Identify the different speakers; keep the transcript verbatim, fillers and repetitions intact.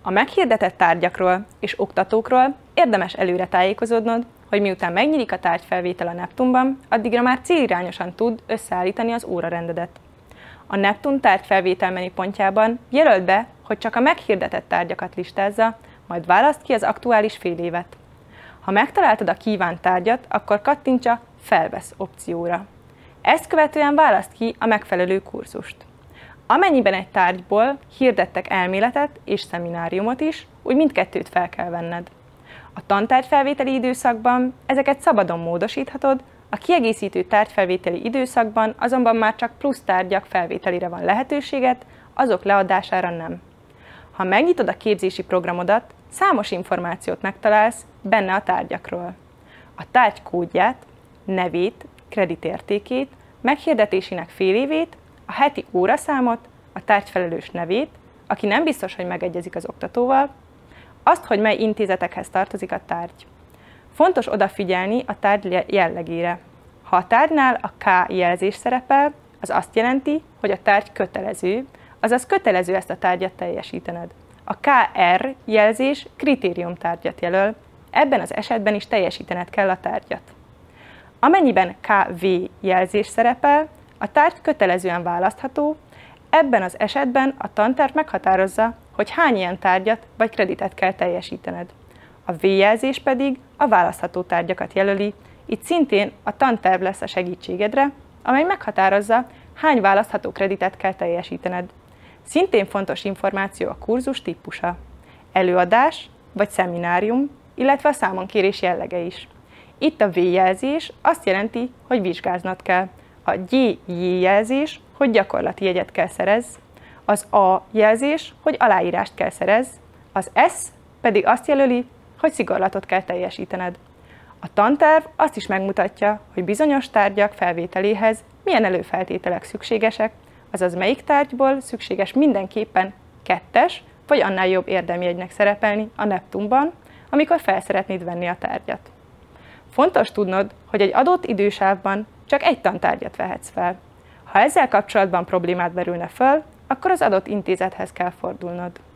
Speaker 1: A meghirdetett tárgyakról és oktatókról érdemes előre tájékozódnod, hogy miután megnyílik a tárgyfelvétel a Neptunban, addigra már célirányosan tud összeállítani az órarendedet. A Neptun tárgyfelvétel menüpontjában jelöld be, hogy csak a meghirdetett tárgyakat listázza, majd válaszd ki az aktuális félévet. Ha megtaláltad a kívánt tárgyat, akkor kattints a Felvesz opcióra. Ezt követően válaszd ki a megfelelő kurzust. Amennyiben egy tárgyból hirdettek elméletet és szemináriumot is, úgy mindkettőt fel kell venned. A tantárgyfelvételi időszakban ezeket szabadon módosíthatod, a kiegészítő tárgyfelvételi időszakban azonban már csak plusz tárgyak felvételére van lehetőséged, azok leadására nem. Ha megnyitod a képzési programodat, számos információt megtalálsz benne a tárgyakról. A tárgy kódját, nevét, kreditértékét, meghirdetésének félévét, a heti óraszámot, a tárgyfelelős nevét, aki nem biztos, hogy megegyezik az oktatóval, azt, hogy mely intézetekhez tartozik a tárgy. Fontos odafigyelni a tárgy jellegére. Ha a tárgynál a K jelzés szerepel, az azt jelenti, hogy a tárgy kötelező, azaz kötelező ezt a tárgyat teljesítened. A K R jelzés kritériumtárgyat jelöl, ebben az esetben is teljesítened kell a tárgyat. Amennyiben K V jelzés szerepel, a tárgy kötelezően választható, ebben az esetben a tanterv meghatározza, hogy hány ilyen tárgyat vagy kreditet kell teljesítened. A V jelzés pedig a választható tárgyakat jelöli, itt szintén a tanterv lesz a segítségedre, amely meghatározza, hány választható kreditet kell teljesítened. Szintén fontos információ a kurzus típusa, előadás vagy szeminárium, illetve a számonkérés jellege is. Itt a V jelzés azt jelenti, hogy vizsgáznod kell. A G J jelzés, hogy gyakorlati jegyet kell szerezz, az A jelzés, hogy aláírást kell szerezz, az S pedig azt jelöli, hogy szigorlatot kell teljesítened. A tanterv azt is megmutatja, hogy bizonyos tárgyak felvételéhez milyen előfeltételek szükségesek, azaz melyik tárgyból szükséges mindenképpen kettes vagy annál jobb érdemjegynek szerepelni a Neptunban, amikor fel szeretnéd venni a tárgyat. Fontos tudnod, hogy egy adott idősávban csak egy tantárgyat vehetsz fel. Ha ezzel kapcsolatban problémát merülne föl, akkor az adott intézethez kell fordulnod.